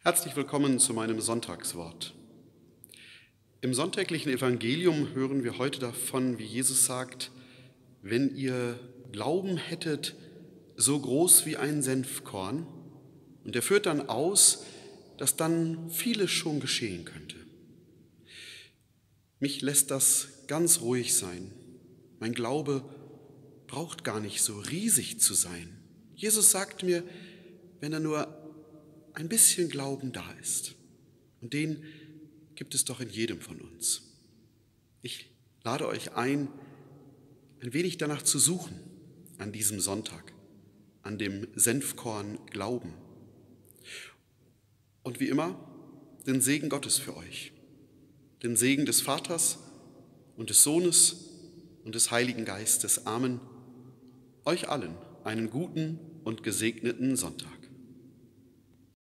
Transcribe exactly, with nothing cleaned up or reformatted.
Herzlich willkommen zu meinem Sonntagswort. Im sonntäglichen Evangelium hören wir heute davon, wie Jesus sagt, wenn ihr Glauben hättet, so groß wie ein Senfkorn, und er führt dann aus, dass dann vieles schon geschehen könnte. Mich lässt das ganz ruhig sein. Mein Glaube braucht gar nicht so riesig zu sein. Jesus sagt mir, wenn er nur ein bisschen Glauben da ist. Und den gibt es doch in jedem von uns. Ich lade euch ein, ein wenig danach zu suchen an diesem Sonntag, an dem Senfkorn Glauben. Und wie immer, den Segen Gottes für euch, den Segen des Vaters und des Sohnes und des Heiligen Geistes. Amen. Euch allen einen guten und gesegneten Sonntag.